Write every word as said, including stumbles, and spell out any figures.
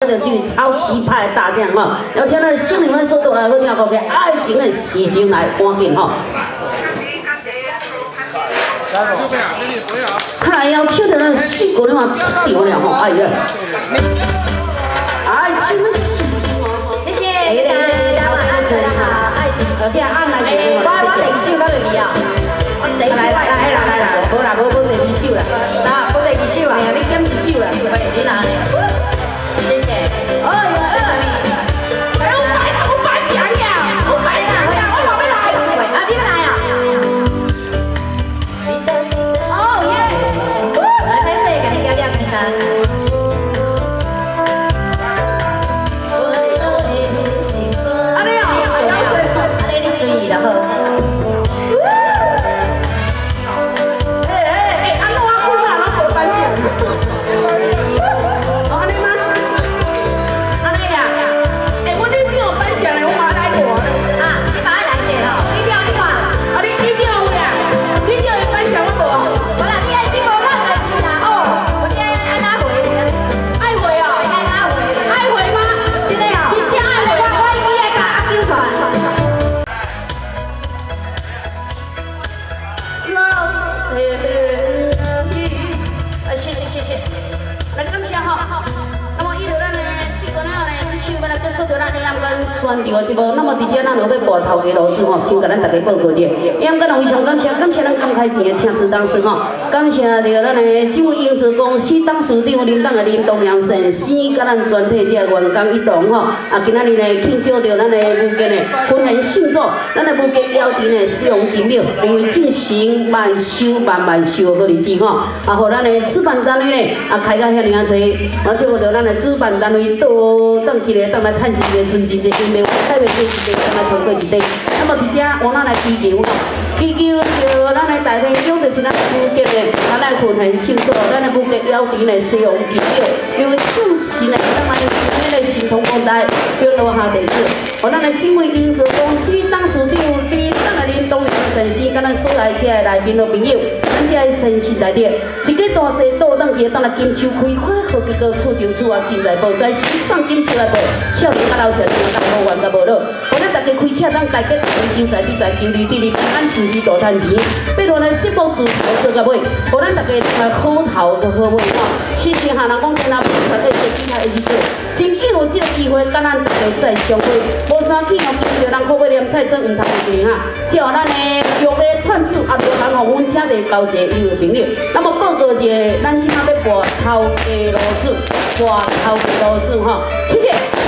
的剧超级派的大将哈，邀请咱心灵们所到来好听歌嘅爱情的时钟来赶紧哈。看来要唱的那水果的话出掉了哈，哎呀，爱情的时钟哦，谢谢，大家晚安，大家好，爱情时钟，按来节目，我我第二首到你要，来来来来来来，无啦无无第二首啦，啊，无第二首啊，你减一首啦，你拿呢？ 谢谢。哎呀，哎，我买了，我买奖呀，我买奖呀，我宝贝来。啊，你们来呀？哦耶！来，开始给你调调第三。啊你啊，啊你你随意的好。哎哎哎，安怎我哭啊？我无颁奖。 宣传的节目，那么伫遮咱就要播头家路子吼，先甲咱大家报告者。因为咱非常感谢，感谢咱刚开钱的请辞董事吼，感谢着咱的这位英资公司董事长林党的林东阳先生，甲咱全体这员工一同吼，啊，今仔日呢庆祝着咱的武家呢军人庆祝，咱的武家邀请呢使用金庙，因为进行万寿万万寿好日子吼，啊，互咱的主办单位呢啊开到遐尼啊济，啊，祝福着咱的主办单位多等一个，当来趁一个春节因为台湾过一day，咱来通过一day。那么伫遮，我咱来祈求吼，祈求着咱的大天宫，就是咱武家的，咱来群贤庆祝，咱的武家邀请来使用金庙，因为就是呢，咱来咱的神通广大，并落下地址，互咱的这位英资公司董事长李咱的林东阳先生，甲咱所来遮的来宾和朋友，咱遮的先生内底，一个大细倒转去，当来金秋开花，好结果厝前厝外，钱财宝财是送金出来无，少年甲老者，当无冤甲无老，互咱大家开车，当大家求财地财，求利地利，平安顺时大赚钱。别乱来节目自头做到尾，互咱大家来好头个好尾吼。时时下人讲天啊，不十个做其他一起做，真紧有这个机会，甲咱大家再相会。无啥去哦，见着人可要念菜真唔通去哈。只要咱的用的串子，也无人互阮车内交一个友朋友。那么报告一下，咱即马要播头家路子，播头家路子吼，谢谢。